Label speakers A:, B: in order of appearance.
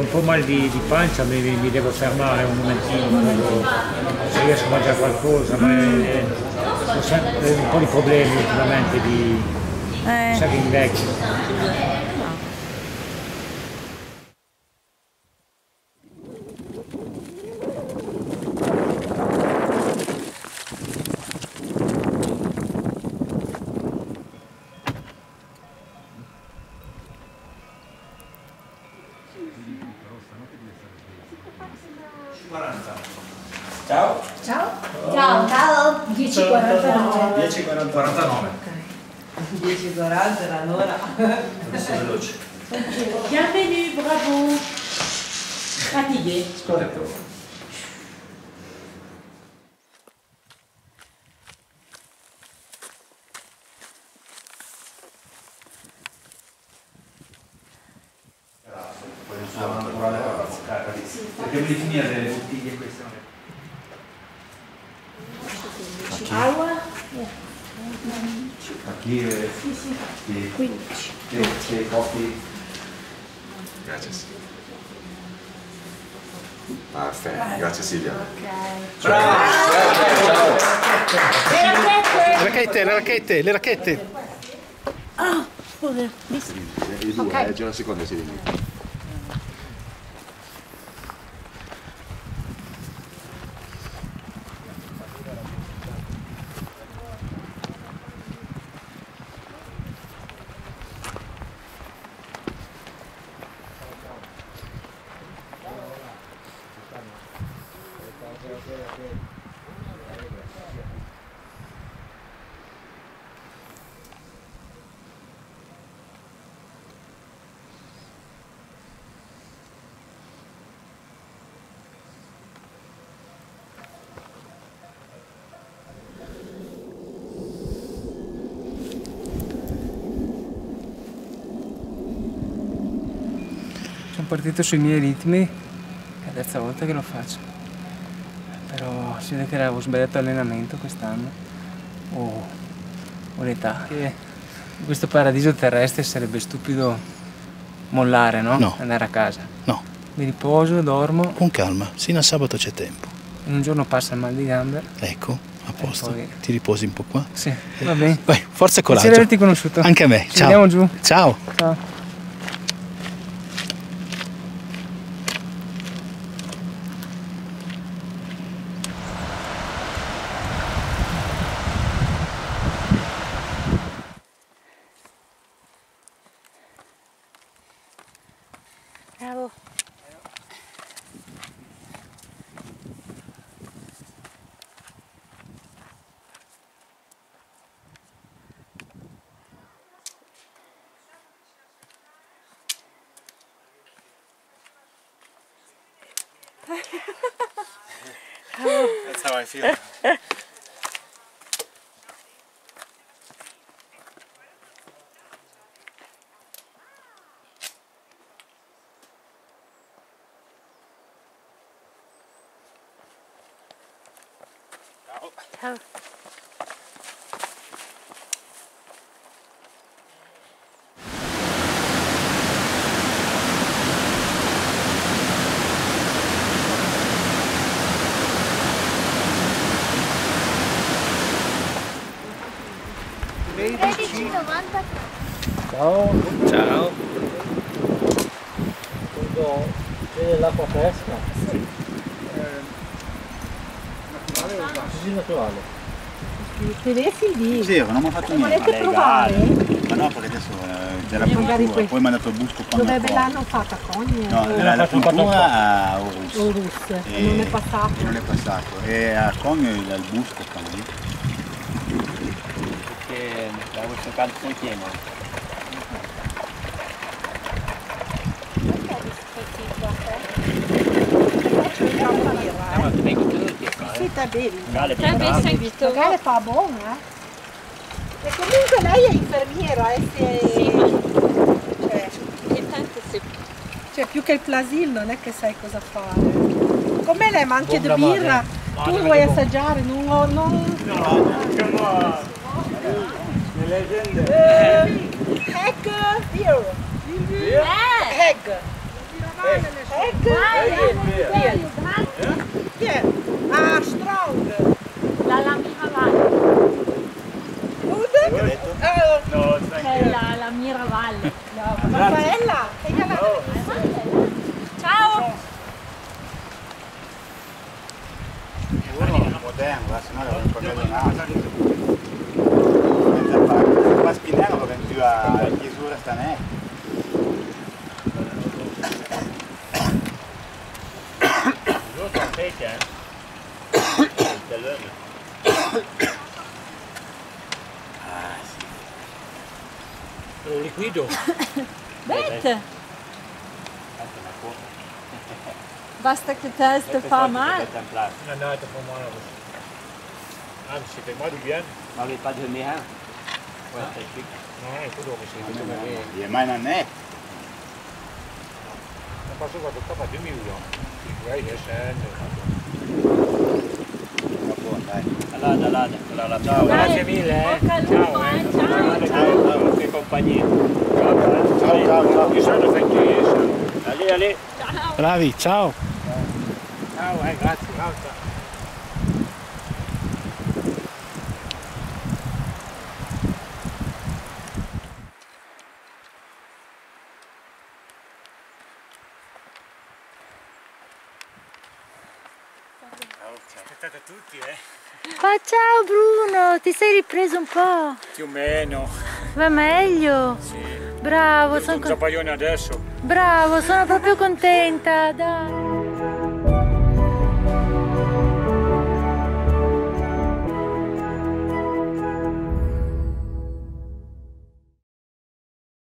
A: un po' mal di pancia, mi devo fermare un momentino, se riesco a mangiare qualcosa, ma ho sempre un po' di problemi ultimamente sai che invecchio.
B: Ciao.
C: Ciao. Ciao. Ciao. 10:49.
B: 10:49.
C: Ok. 10:40 era l'ora.
B: Adesso veloce.
C: Bienvenue, bravo. Fatigué.
B: Corretto. Cerchiamo di finire le bottiglie queste.
C: Acqua?
B: Aquí,
C: Sì. 15.
B: coffee. Grazie.
D: Perfetto, grazie Silvia.
C: Ok.
B: Bravo!
C: Le racchette.
E: Le racchette.
C: Ah, scusa.
D: I due, gira una seconda Silvia.
E: Sono partito sui miei ritmi, è la terza volta che lo faccio. Però si vede che avevo sbagliato allenamento quest'anno. O l'età. Che in questo paradiso terrestre sarebbe stupido mollare, no?
F: No.
E: Andare a casa.
F: No.
E: Mi riposo, dormo.
F: Con calma, sino a sabato c'è tempo.
E: In un giorno passa il mal di gambe.
F: Ecco, a posto.
E: Poi...
F: Ti riposi un po' qua?
E: Sì, va bene.
F: Vai, forza e coraggio.
E: Piacere averti conosciuto.
F: Anche a me.
E: Ci
F: Ciao.
E: vediamo giù.
F: Ciao.
E: Ciao.
C: Bravo.
D: That's how I feel.
C: Ciao.
A: Ciao.
E: Ciao.
A: C'è l'acqua fresca? Sì. Naturale o così naturale?
C: Tedeschi di...
D: Sì, non mi ha fatto niente.
C: Volete provare?
D: Ma no, perché adesso c'era puntura, poi mi ha dato il busco qua.
C: Dove l'hanno fatta Cogne?
D: No, la puntura a Orus.
C: Orus, e non è passato.
D: Non è passato. E a Cogne il busco qua lì.
E: Perché l'avevo cercato sul pieno.
C: Sì, te bevi.
G: T'as subito.
C: Magari fa buono, E comunque lei è infermiera, cioè più che il Plasil non è che sai cosa fare. Come lei, ma anche di birra, tu vuoi assaggiare, non...
A: Le leggende.
C: Egg beer. Egg. Chi è? Ah, Strong.
G: La Miravalle.
A: No,
G: C'è la Miravalle.
C: Raffaella.
G: Ciao.
D: Uno moderno, se no era un po' meglio qua a Spinello lo vedi più a chiusura stanè.
A: Ah sì. Lo liquido.
G: Bete. Basta che teste fa male.
A: Non, non, c'est pour moi. Ah, mais c'était moi du bien.
B: Ma avete pas de mien?
A: Non, écoute,
D: Il è mai non è.
A: non posso guardare qua 2 minuti. Vai, scende.
B: Allora, ciao.
A: Grazie mille,
G: Bocca al lupo, ciao.
B: Ciao, che compagnia.
D: Ciao.
A: Io sono francese.
B: Allez.
F: Bravi, ciao.
A: Ciao, grazie. Ciao. Aspettate tutti,
G: Ma ciao Bruno, ti sei ripreso un po'?
A: Più o meno.
G: Va meglio?
A: Sì.
G: Bravo,
A: Un zappaglione adesso.
G: bravo, sono proprio contenta, dai.